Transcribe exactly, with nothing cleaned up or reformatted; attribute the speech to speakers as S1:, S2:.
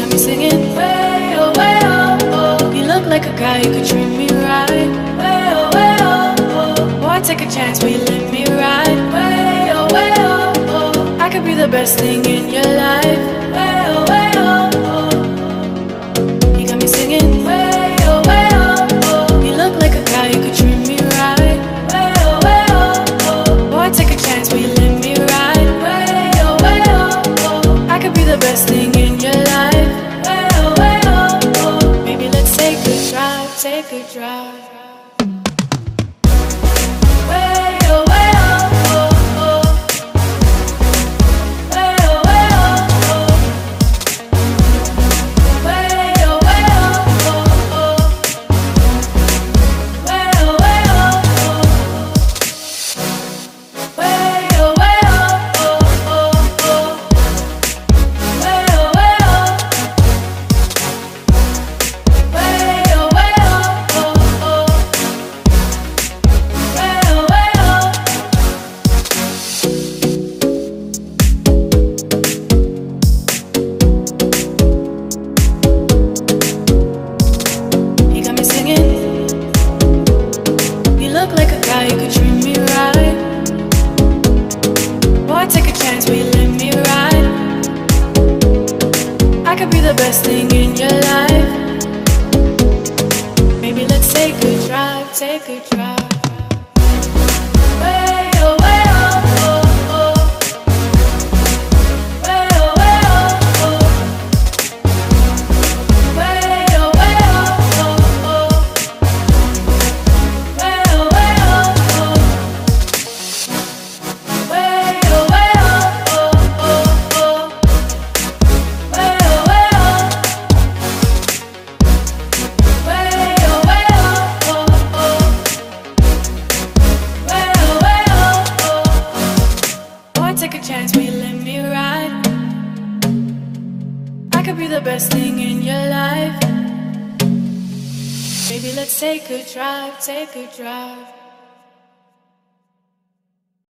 S1: got me singing way oh, way oh, oh. You look like a guy who could treat me right. Way oh, way oh, oh. Boy, take a chance, will you let me ride? Way oh, way oh, oh. I could be the best thing in your life. Way oh, way oh, oh. You got me singing way oh, way oh, oh. You look like a guy who could treat me right. Way oh, way oh, oh. Boy, take a chance, will you let me ride? Way oh, way oh, oh. I could be the best thing in your life. Way oh, way oh, oh. Maybe let's take a drive, take a drive. Take a drive. Way oh, way oh, oh, oh. Way oh, way oh, oh. Way oh, way oh, oh, oh. Way oh, way oh, oh. Way oh, way oh, oh, oh. Way oh, way oh. Way oh, way oh, oh. Take a chance, will you let me ride? I could be the best thing in your life. Maybe let's take a drive, take a drive.